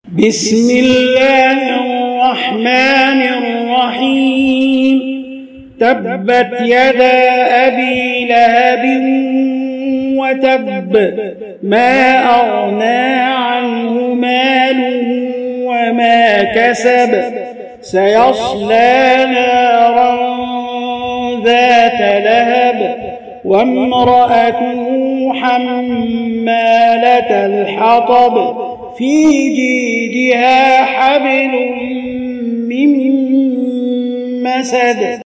بسم الله الرحمن الرحيم. تبت يدا أبي لهب وتب، ما أغنى عنه ماله وما كسب، سيصلى نارا ذات لهب وامرأته حمالة الحطب في جيدها حبل من مسد.